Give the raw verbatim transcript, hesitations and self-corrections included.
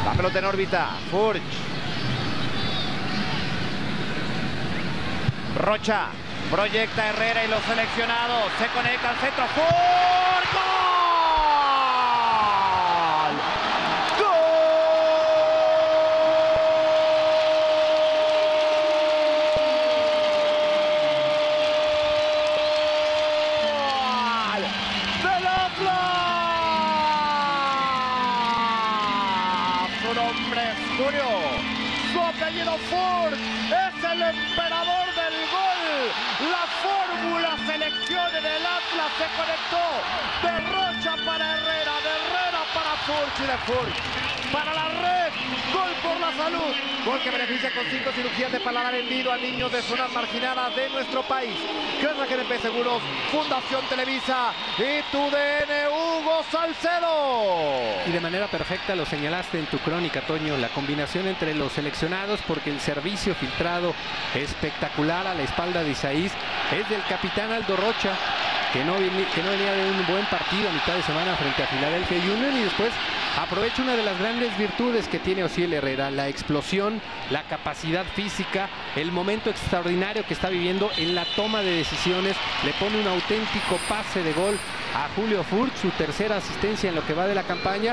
La pelota en órbita. Furch. Rocha. Proyecta Herrera y los seleccionados. Se conecta al centro. ¡Furch! ¡Gol! Su nombre es Julio, su apellido Furch, es el emperador del gol. La fórmula selección en el Atlas se conectó de Rocha para Herrera, de Herrera para Furch y de Furch para la red. Gol por la salud, gol que beneficia con cinco cirugías de paladar hendido a niños de zonas marginadas de nuestro país. Gracias a G N P Seguros, Fundación Televisa y tu D N, Hugo Salcedo. Y de manera perfecta lo señalaste en tu crónica, Toño, la combinación entre los seleccionados, porque el servicio filtrado espectacular a la espalda de Isaías es del capitán Aldo Rocha, que no, que no venía de un buen partido a mitad de semana frente a Philadelphia Union, y después aprovecha una de las grandes virtudes que tiene Osiel Herrera, la explosión, la capacidad física, el momento extraordinario que está viviendo en la toma de decisiones. Le pone un auténtico pase de gol a Julio Furch, su tercera asistencia en lo que va de la campaña.